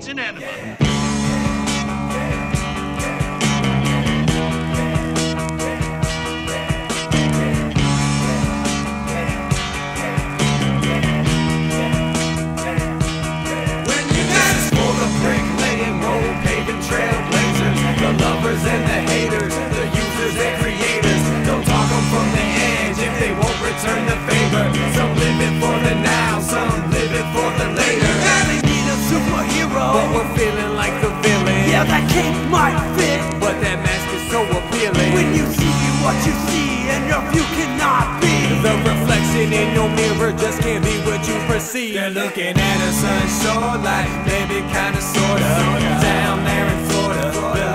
It's an enema. And the haters, the users and creators, don't talk them from the edge if they won't return the favor. Some live it for the now, some live it for the later. They need a superhero, but we're feeling like the villain. Yeah, that cape might fit, but that mask is so appealing. When you see what you see and your view cannot be, the reflection in your mirror just can't be what you perceive. They're looking at us unsure, like maybe kinda sorta down there in Florida.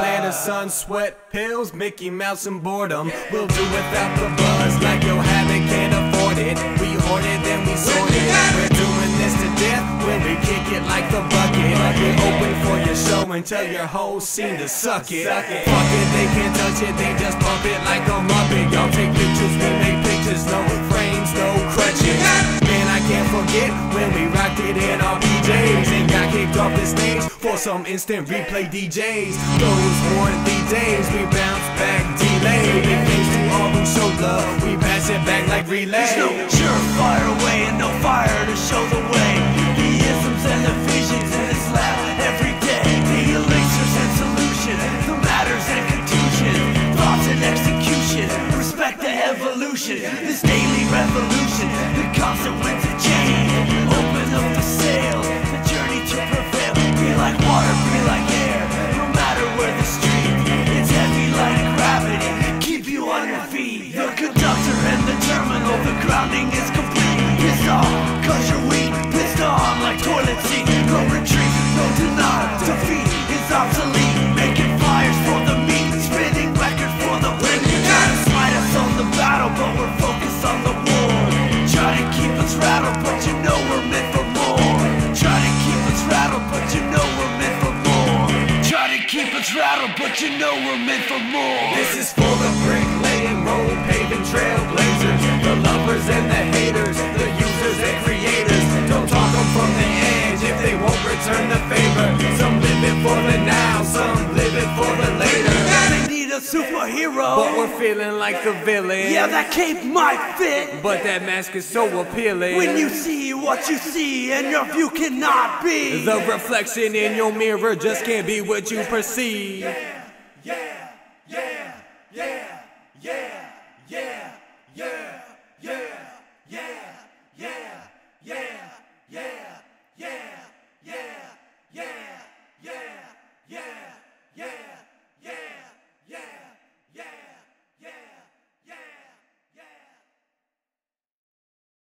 Sun, sweat, pills, Mickey Mouse and boredom. We'll do without the buzz like your habit can't afford it. We hoard it, then we sort it. We're doing this to death when we kick it like the bucket. We're open for your show and tell your whole scene to suck it. Fuck it, they can't touch it, they just pump it like a muppet. Y'all take pictures, we make pictures, no frames, no crutches. Man, I can't forget when we rocked it in our PJs and got kicked off the stage for some instant replay DJs. Those weren't the days, we bounce back delayed. And thanks to all who showed love, we pass it back like relay. There's no surefire way and no fire to show the way. The isms and the visions in this lab every day. The elixirs and solutions, the matters and contusion, thoughts and execution, respect the evolution. This daily revolution, the constant winds of change. Open up the sails, the journey to prevail. Be like water, be like air, no matter where the street. It's heavy like gravity, keep you on your feet. The conductor and the terminal, the grounding is complete. Pissed off, cause you're weak, pissed on like toilet seat. No retreat, no denial, defeat is obsolete. Making fires for the meat, spinning records for the win. Try to smite us on the battle, but we're focused on the war. Try to keep us rattled, but you know we're meant for more. Try to keep us rattled, but you know we're meant for more. Try to keep us rattled, but you know we're meant for more. This is for the bricklaying, road paving trailblazers, the lovers and the haters, the users and creators. Don't talk them from the edge if they won't return the favor. Some live it for the now, some live it for the later. They need a superhero, but we're feeling like the villain. Yeah, that cape might fit, but that mask is so appealing. When you see what you see and your view cannot be, the reflection in your mirror just can't be what you perceive. Yeah, yeah, yeah, yeah, yeah, yeah, yeah, yeah, yeah, yeah, yeah, yeah, yeah, yeah.